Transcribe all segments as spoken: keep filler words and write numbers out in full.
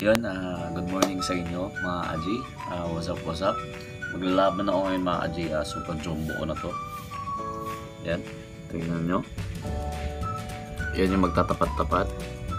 yun, uh, good morning sa inyo mga Aji. Uh, what's up, what's up? Maglalaban ako ngayon mga Aji. Uh, super jumbo ko na to. Yan, tingnan nyo. Yan yung magtatapat-tapat.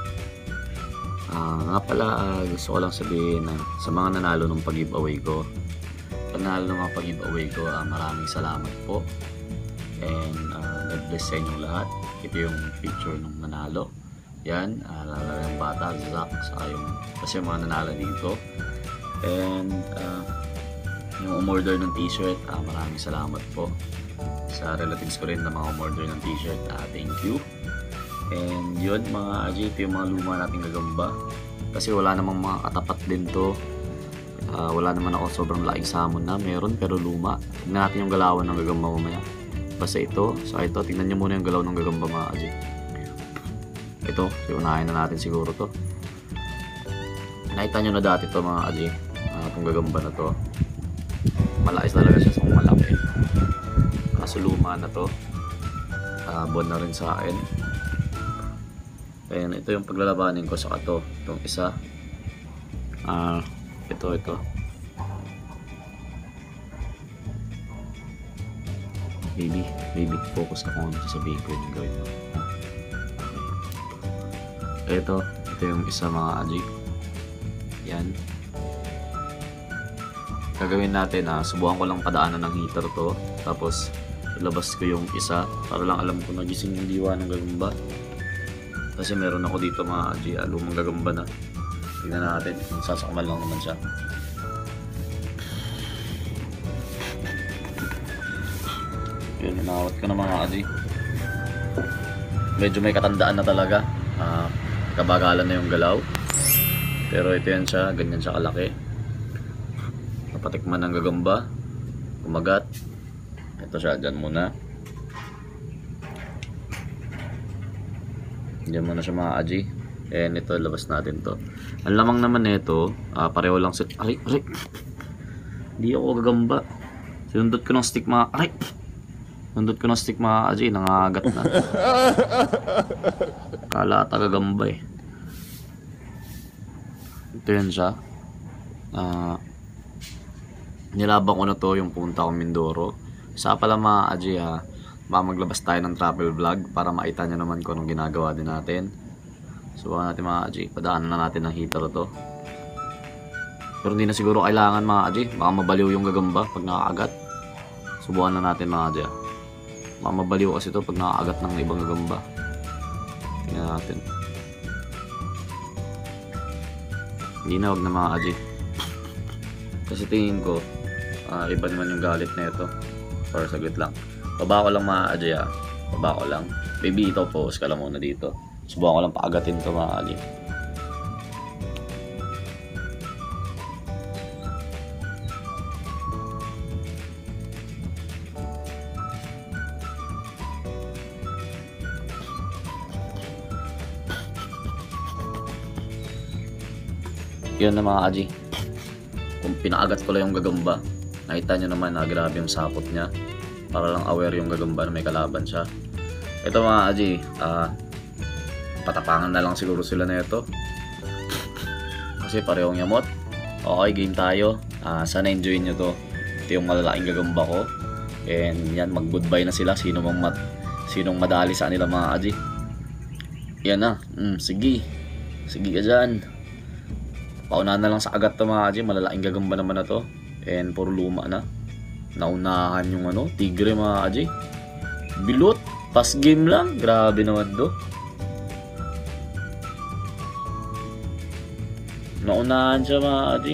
Uh, nga pala, uh, gusto ko lang sabihin na uh, sa mga nanalo ng pag-giveaway ko. Panalo ng mga pag-giveaway ko, uh, maraming salamat po. And uh, God bless sa inyong lahat. Ito yung picture ng nanalo. Yan, uh, lalo yung bata, Zach, sa yung, kasi yung mga nanalo dito. And uh, yung umorder ng t-shirt, uh, maraming salamat po sa relatives ko rin na mga umorder ng t-shirt. Uh, thank you. And yun mga Aji, ito yung mga luma nating gagamba. Kasi wala namang mga katapat din to. Uh, wala naman ako sobrang laking samon na meron pero luma. Tignan natin yung galawan ng gagamba mamaya. Basta ito, so ito, tignan nyo muna yung galaw ng gagamba mga Aji. Ito, unahin na natin siguro to. Nakita nyo na dati to mga Aji, uh, itong gagamba na to. Malakis talaga siya sa malaki. Kaso luma na to. Uh, buwan na rin sa akin. Ayan, ito yung paglalabanin ko sa ito. Itong isa. Uh, ito, ito. Baby, baby, focus ka kung ano sasabihin ko yung gawin mo. Ito, ito yung isa mga Aji. Yan. Gagawin natin, ah, subukan ko lang padaanan ng heater to. Tapos, ilabas ko yung isa para lang alam ko nagising yung diwa ng gagamba. Kasi meron ako dito mga Aji, ah, lumang gagamba na. Tingnan natin, sasakmal lang naman siya. Yun, inawat ko na mga Aji. Medyo may katandaan na talaga. Ah, kabagalan na yung galaw. Pero ito yan siya, ganyan siya kalaki. Napatikman ng gagamba. Kumagat. Ito siya, dyan muna. Dyan muna siya mga Aji. And ito, labas natin to. Ang lamang naman nito, uh, pareho lang sa... Aray, aray! Hindi ako gagamba. Sinundot ko ng stick mga... Aray! Sinundot ko ng stick mga Aji, nangagat na. Kala tagagamba eh. Ito yan siya. Uh, nilabang ko na to yung punta ko Mindoro. Isa pala mga Aji ha, maglabas tayo ng travel vlog para makita nyo naman kung anong ginagawa din natin. Subukan natin mga Aji, padaanan na natin ng heater to. Pero hindi na siguro kailangan mga Aji, baka mabaliw yung gagamba pag nakakagat. Subukan na natin mga Aji ha. Baka mabaliw kasi to pag nakakagat ng ibang gagamba. Tingnan natin. Hindi na, wag na mga Aji. Kasi tingin ko uh, iba naman yung galit na ito. Para saglit lang. Baba ko lang mga Aji ha. Baba ko lang. Baby, ito pause ka lang muna dito. Subukan ko lang paagatin ito mga Aji. Yun na mga Aji. Kung pinaagat ko lang yung gagamba, nakita nyo naman na grabe yung sapot niya. Para lang aware yung gagamba na may kalaban siya. Ito mga Aji, uh, patapangan na lang siguro sila na ito. Kasi parehong yamot. Okay, game tayo. Uh, sana enjoy nyo to. Ito yung malalaking gagamba ko. And yan, mag goodbye na sila. Sino mang mat sinong madali sa nila mga Aji. Yan na. Mm, sige. Sige ka dyan. Paunahan na lang sa agat to mga Aji, malalaking gagamba naman na to. And puro luma na. Naunahan yung ano, tigre mga Aji. Bilot, pass game lang. Grabe naman do. Naunahan siya mga Aji.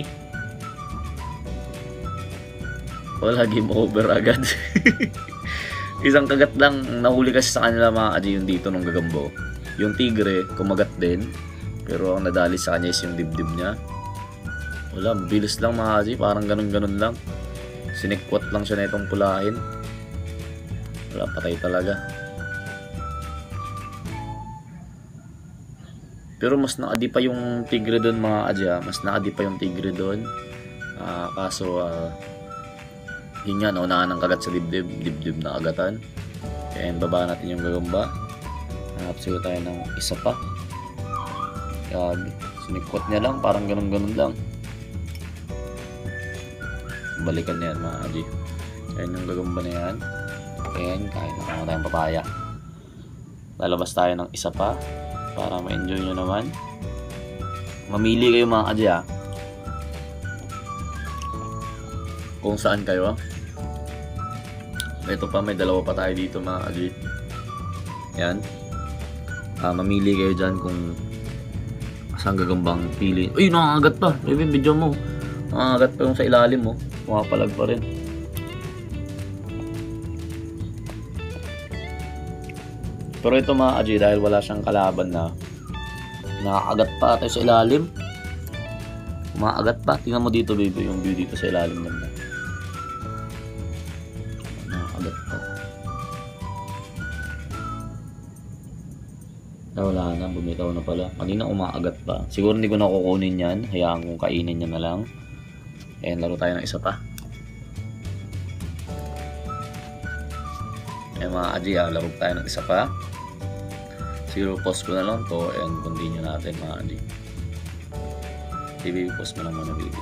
Wala, game over agad. Isang kagat lang, nahuli kasi sa kanila mga Aji yung dito ng gagambo. Yung tigre, kumagat din. Pero ang nadali sa kanya is yung dibdib niya. Wala, bilis lang mga Aji. Parang ganun-ganun lang. Sinikwat lang siya na itong pulahin. Wala, patay talaga. Pero mas naadi pa yung tigre doon mga Aji ha. Mas naadi pa yung tigre doon. Uh, kaso, uh, yun nga, naunahan ng kagat sa dibdib. Dibdib na agatan. And baba natin yung gagamba. Hanap siguro tayo ng isa pa. Grabe. Sinikot niya lang, parang ganun-ganun lang. Balikan niya yan mga Aji. Ayan yung gagamba na yan. Ayan, kain na kami tayong papaya. Lalabas tayo ng isa pa para ma-enjoy nyo naman. Mamili kayo mga Aji ha. Kung saan kayo. Ito pa, may dalawa pa tayo dito mga Aji. Yan. Uh, mamili kayo dyan kung saan gagambang pili. Uy, nangangagat pa. Yung video mo. Nangangagat pa yung sa ilalim mo. Pumapalag pa rin. Pero ito mga Aji, dahil wala siyang kalaban na nakakagat pa tayo sa ilalim. Umaagat pa. Tingnan mo dito baby, yung view dito sa ilalim naman. Nakakagat pa. Ah, wala na, bumitaw na pala. Kanina umaagat pa. Siguro hindi ko na kukunin yan. Hayaan kong kainin niya na lang. Ayan, laro tayo ng isa pa. Ayan mga Aji, ah, laro tayo ng isa pa. Siguro post ko na lang to and continue natin mga Aji. Baby, post mo lang muna baby.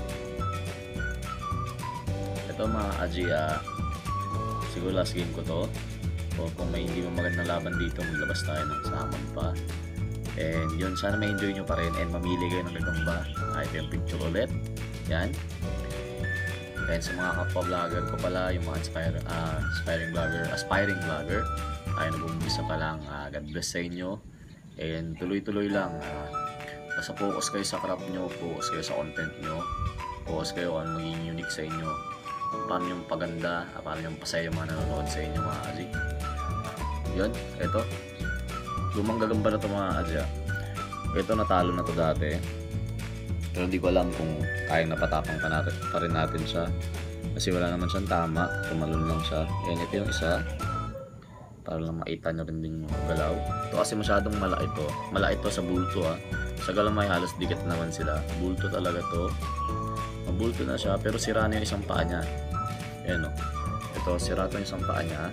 Ito mga Aji, ah, siguro last game ko to. So, kung may hindi mo magandang laban dito, maglabas tayo ng salmon pa. And yun, sana may enjoy nyo pa rin and mamili kayo ng gagamba. Ah, ito yung picture ulit. Yan. And sa mga kapwa-vlogger ko pala, yung mga inspire, uh, aspiring vlogger, aspiring vlogger, ay nag-umpisa pa lang. Uh, God bless sa inyo. And tuloy-tuloy lang. Uh, basta focus kayo sa craft nyo, focus kayo sa content nyo, focus kayo kung magiging unique sa inyo. Paano yung paganda, paano yung pasaya yung mga nanonood sa inyo mga Aji. Yun, ito. Lumang gagamba na ito mga Aji. Ito natalo na to dati. Pero hindi ko alam kung kayang napatapang pa, natin, pa rin natin siya. Kasi wala naman siyang tama, tumalon lang siya. Ayan, ito yung isa. Para lang makita nyo rin din yung galaw. Ito kasi masyadong malaki to. Malaki to sa bulto ha. Sa galamay halos dikit naman sila. Bulto talaga to. Mabulto na siya pero sira na yung isang paa niya. Ayan o. Ito, sira to yung isang paa niya.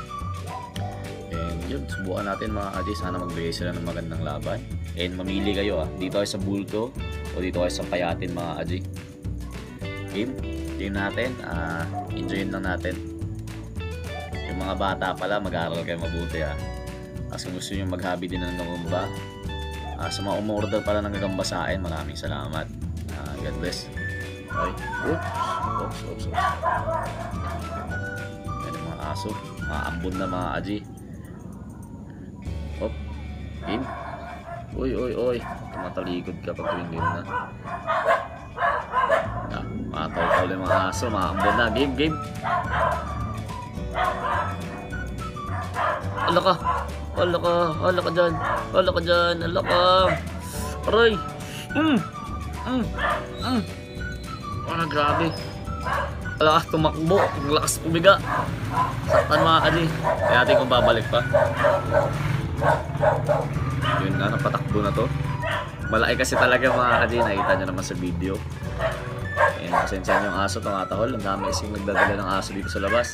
And yun, subukan natin mga Aji. Sana magbigay sila ng magandang laban. And mamili kayo ah. Dito kayo sa bulto o dito kayo sa payatin mga Aji. Game. Game natin. Uh, enjoyin lang natin. Yung mga bata pala, mag-aaral kayo mabuti ah. Kasi kung gusto nyo mag-hobby din ng gagamba. Uh, sa mga umorder pala ng gagamba sa akin, maraming salamat. Uh, God bless. Ay, oops, oops, oops, oops. Yan yung mga aso. Mga ambon na mga Aji. Hop. In. Uy, uy, uy. Tumatalikod ka pag tuwing game na. Ah, mataw-taw yung mga aso. Mga ambon na. Game, game. Ala ka. Ala ka. Ala ka dyan. Ala ka dyan. Ala ka. Aray. Mm. Mm. Mm. Wala, grabe. Wala ka tumakbo. Ang lakas pumiga. Saktan mga Aji. Kaya natin kung babalik pa. Yun na, napatakbo na to. Malaki kasi talaga mga Aji. Nakita nyo naman sa video. Ayan, pasensya nyo yung aso. Tumatahol. Ang dami kasing nagdadala ng aso dito sa labas.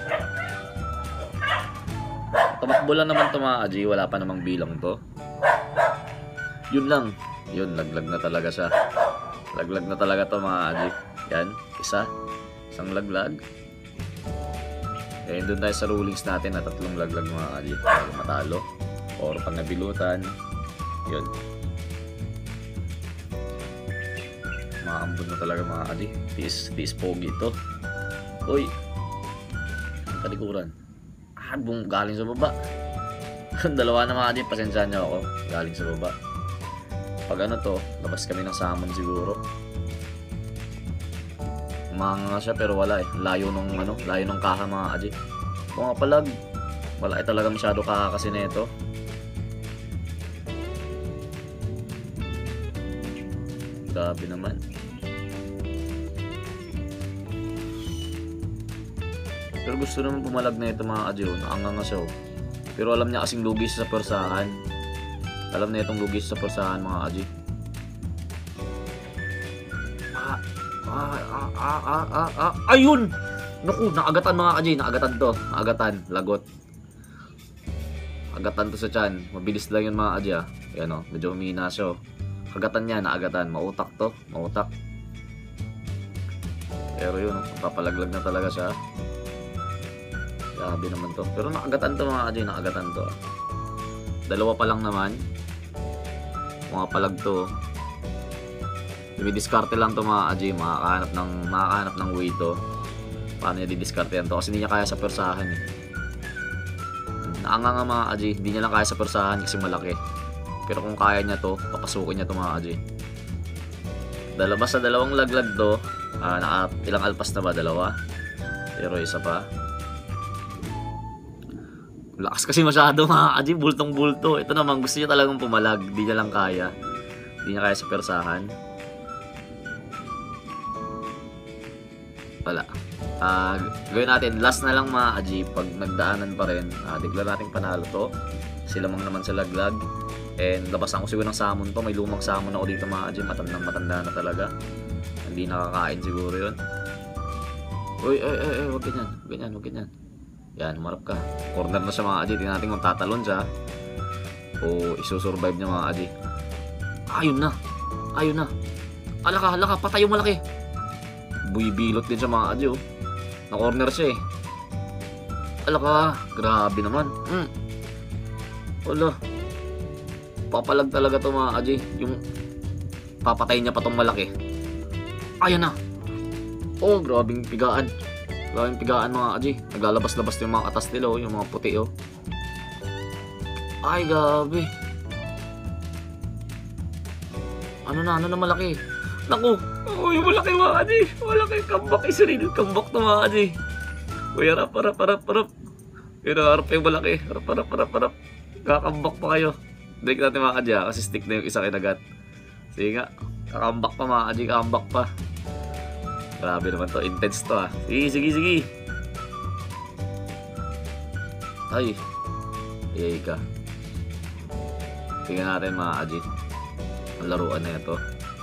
Tumakbo lang naman to mga Aji. Wala pa namang bilang to. Yun lang. Yun, laglag na talaga siya. Laglag na talaga to mga Aji. Yan, isa. Isang laglag. Eh, doon tayo sa rulings natin na tatlong laglag mga Aji. Para matalo. Or pag nabilutan. Yun. Maambon na talaga mga Aji. Tiis, tiis pogi ito. Uy. Ang talikuran. Ah, bung, galing sa baba. Dalawa na mga Aji. Pasensyahan nyo ako. Galing sa baba. Pag ano to, labas kami ng salmon siguro. Umanga siya pero wala eh. Layo nung ano, layo nung kaha mga Aji. Kung nga palag, wala eh talaga masyado kaha kasi nito. Grabe naman. Pero gusto naman pumalag na ito mga Aji. Naanganga siya oh. Pero alam niya kasing lugi sa persahan. Alam na itong lugis sa persahan mga Aji. Ah, ah, ah, ah, ah, ah, ah, ayun! Naku, naagatan mga Aji, naagatan to. Naagatan, lagot. Agatan to sa tiyan. Mabilis lang yun mga Aji ah. Ayan o, medyo humina siya oh. agatan niya, naagatan. Mautak to, mautak. Pero yun, papalaglag na talaga siya. Grabe naman to. Pero nakagatan to mga Aji, nakagatan to. Dalawa pa lang naman. Mga palag to. Dumidiskarte lang to mga Aji, makakahanap ng, makakahanap ng way to. Paano niya didiskarte yan to? Kasi hindi niya kaya sa persahan eh. Naanga nga mga Aji, hindi niya lang kaya sa persahan kasi malaki. Pero kung kaya niya to, papasukin niya to mga Aji. Dalabas sa dalawang laglag to. Uh, naka, ilang alpas na ba? Dalawa. Pero isa pa. Lakas kasi masyado mga Aji, bultong bulto. Ito naman gusto niya talagang pumalag. Hindi niya lang kaya. Hindi niya kaya sa persahan. Wala. Uh, gawin natin, last na lang mga Aji. Pag nagdaanan pa rin, uh, declare natin panalo to. Sila mang naman sa laglag. And labasan ko siguro ng salmon to. May lumang salmon ako dito mga Aji. Matandang matanda na talaga. Hindi nakakain siguro yun. Uy, ay, ay, ay, huwag ganyan. Huwag ganyan, huwag ganyan. Yan, umarap ka. Corner na siya mga Aji. Tingnan natin kung tatalon siya o isusurvive niya mga Aji. Ayun na. Ayun na. Alaka, alaka. Patay yung malaki. Buibilot din siya mga Aji oh. Na-corner siya eh. Alaka. Grabe naman. Hmm. Wala. Papalag talaga to mga Aji. Yung papatay niya pa tong malaki. Ayun na. Oh, grabing pigaan. Grabing pigaan mga Aji. Naglalabas-labas yung mga katas nila oh. Yung mga puti oh. Ay, gabi. Ano na, ano na malaki. Naku. Oh, yung malaki mga Aji. Malaki. Kambak. Isaril. Kambak to mga Aji. Uy, harap, harap, harap, harap. Yun, harap yung malaki. Harap, harap, harap, harap. Kakambak pa kayo. Break natin mga Aji ha. Kasi stick na yung isa kinagat. Sige nga. Kakambak pa mga Aji. Kakambak pa. Grabe naman to. Intense to ha. Sige, sige, sige. Ay. Iyay ka. Tingnan natin mga Aji. Ang laruan na ito.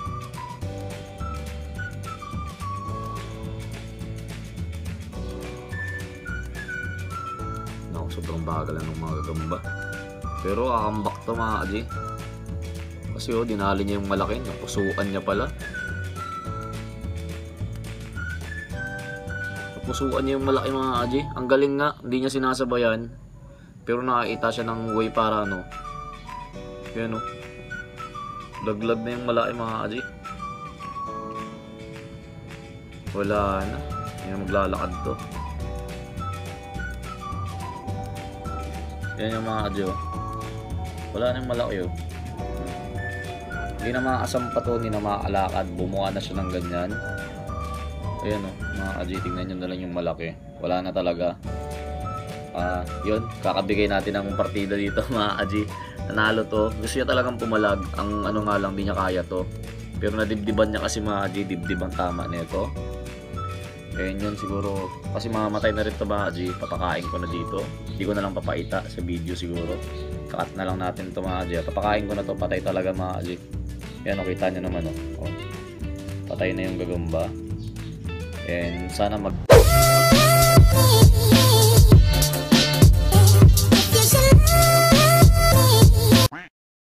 Naku, sobrang bagal lang ng mga gagamba. Pero kakambak to mga Aji. Kasi oh, dinali niya yung malaki. Napusuan niya pala. Napusuan niya yung malaki mga Aji. Ang galing nga. Hindi niya sinasabayan. Pero nakakita siya ng way para ano. Yan oh. Laglag na yung malaki mga Aji. Wala na. Hindi na maglalakad to. Yan yung mga Aji oh. Wala na yung malaki oh. Hindi na maasam pa to. Hindi na makalakad. Bumuha na siya ng ganyan. Ayan oh. Mga Aji, tingnan nyo na lang yung malaki. Wala na talaga. Ah, uh, yun. Kakabigay natin ng partida dito mga Aji. Nanalo to. Gusto niya talagang pumalag. Ang ano nga lang, di niya kaya to. Pero nadibdiban niya kasi mga Aji. Dibdib ang tama nito. Kaya yun siguro. Kasi mamamatay na rin to mga Aji. Papakain ko na dito. Hindi ko na lang papaita sa video siguro. Kakat na lang natin to mga Aji. Papakain ko na to. Patay talaga mga Aji. Yan o, kita nyo naman o. Oh. Patay na yung gagamba. And sana mag...